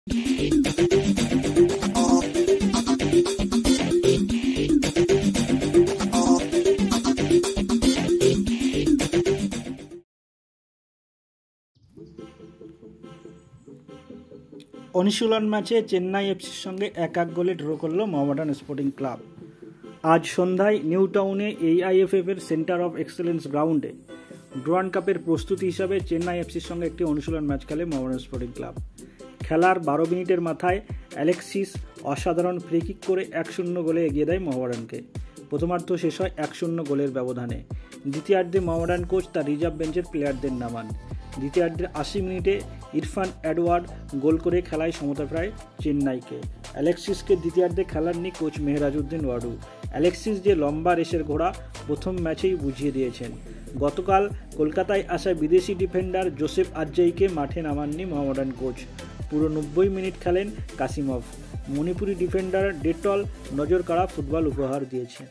অনুশীলন ম্যাচে চেন্নাই এফসির সঙ্গে 1-1 গোলে ড্র করল মোহামেডান স্পোর্টিং ক্লাব। আজ সন্ধ্যায় নিউ টাউনে AIFF এর সেন্টার অফ এক্সেলেন্স গ্রাউন্ডে ডুরান্ড কাপের প্রস্তুতি হিসাবে চেন্নাই এফসির সঙ্গে একটি অনুশীলন ম্যাচ খেলে মোহামেডান স্পোর্টিং ক্লাব। খেলার 12 মিনিটের মাথায় অ্যালেক্সিস অসাধারণ ফ্রি কিক করে 1-0 গোলে এগিয়ে দেয় মোহামেডানকে। প্রথমার্ধ শেষ হয় 1-0 গোলের ব্যবধানে। দ্বিতীয়ার্ধে মোহামেডান কোচ তার রিজার্ভ বেঞ্চের প্লেয়ারদের নামান। দ্বিতীয়ার্ধের 80 মিনিটে ইরফান এডওয়ার্ড গোল করে খেলায় সমতা প্রায় চেন্নাইকে। অ্যালেক্সিসকে দ্বিতীয়ার্ধে খেলাননি কোচ মেহরাজউদ্দিন ওয়াডু। অ্যালেক্সিস যে লম্বা রেসের ঘোড়া প্রথম ম্যাচেই বুঝিয়ে দিয়েছেন। গতকাল কলকাতায় আসা বিদেশি ডিফেন্ডার জোসেফ আজ্জাইকে মাঠে নামাননি মোহামেডান কোচ। পুরো 90 মিনিট খেলেন কাসিমভ। মণিপুরি ডিফেন্ডার ডেটল নজর কাড়া ফুটবল উপহার দিয়েছেন।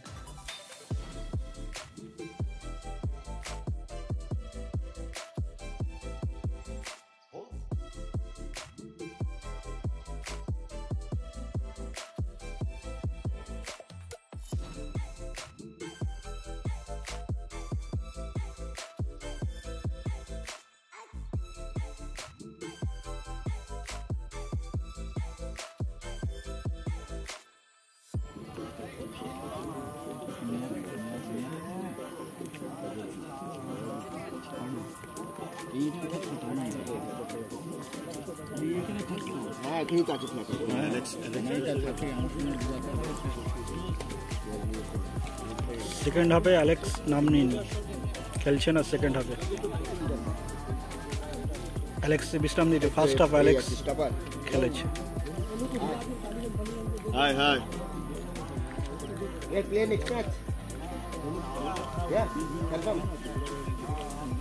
সেকেন্ড হাফে অ্যালেক্স নাম নিয়নি, খেলছে না সেকেন্ড হাফে। অ্যালেক্স বিশ্রাম দিতে, ফার্স্ট হাফ অ্যালেক্স খেলেছে। Hi, hi. Play next match. Yeah, confirm.